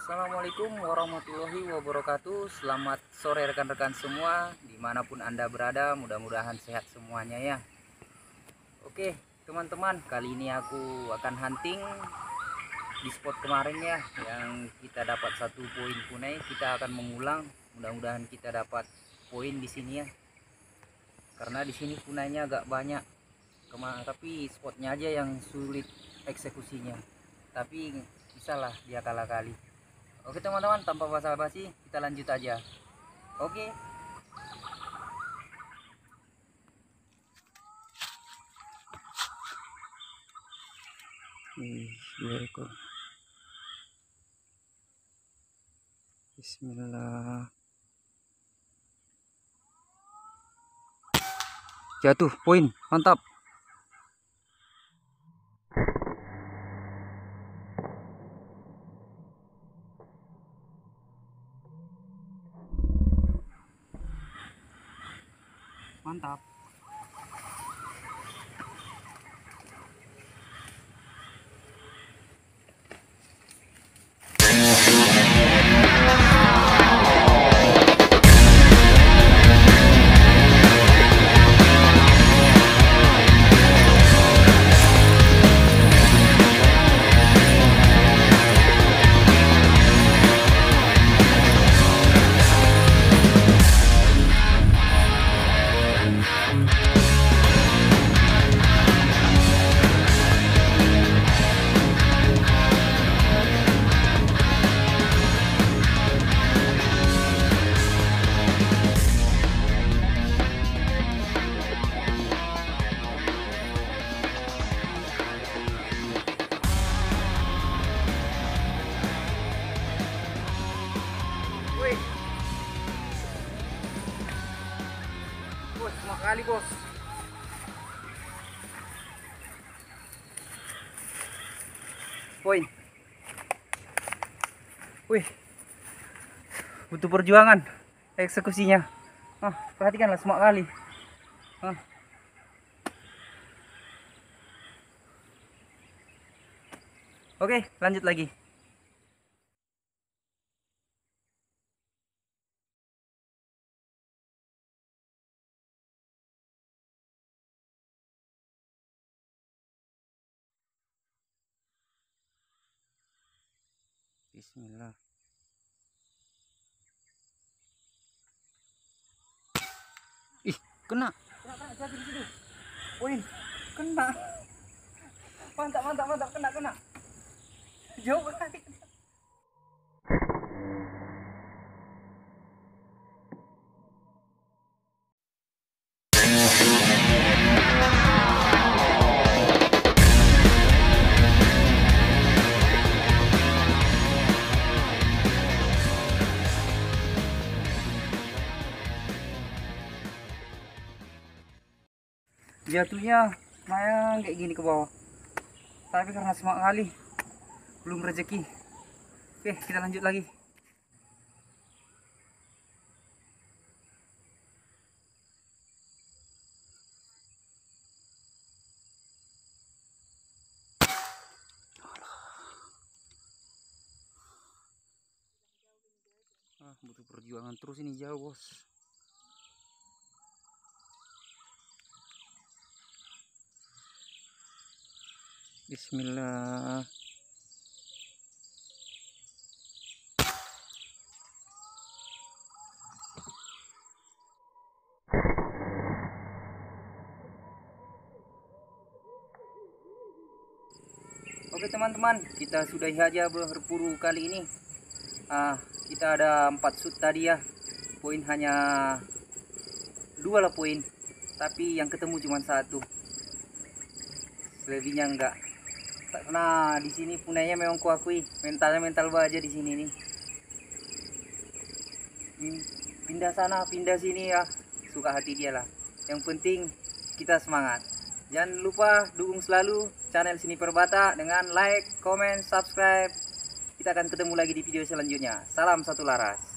Assalamualaikum warahmatullahi wabarakatuh. Selamat sore rekan-rekan semua, dimanapun Anda berada, mudah-mudahan sehat semuanya ya. Oke teman-teman, kali ini aku akan hunting di spot kemarin ya, yang kita dapat 1 poin punai. Kita akan mengulang, mudah-mudahan kita dapat poin di sini ya, karena di sini punainya agak banyak tapi spotnya aja yang sulit eksekusinya, tapi bisalah dia kalah kali. Oke teman-teman, tanpa basa-basi kita lanjut aja. Oke. Nih, 2 ekor. Bismillah. Jatuh, poin, mantap. Mantap. Bos, semua kali bos. Poin. Wih, butuh perjuangan eksekusinya. Perhatikanlah semua kali. Oke, lanjut lagi. Bismillah. Ih, kena. Kena jatuh di situ. Poin. Kena. Mantap, kena. Jauh kali. Jatuhnya lumayan kayak gini ke bawah, tapi karena semak kali belum rezeki. Oke, kita lanjut lagi. Butuh perjuangan terus ini, jauh bos. Bismillah. Oke teman-teman, kita sudahi aja berburu kali ini. Kita ada 4 shoot tadi ya. Poin hanya 2 lah poin, tapi yang ketemu cuma 1. Selebihnya enggak. Nah, di sini punainya memang kuakui mentalnya mental baja di sini nih. Pindah sana, pindah sini ya, suka hati dia lah. Yang penting kita semangat. Jangan lupa dukung selalu channel Sniper Batak dengan like, comment, subscribe. Kita akan ketemu lagi di video selanjutnya. Salam satu laras.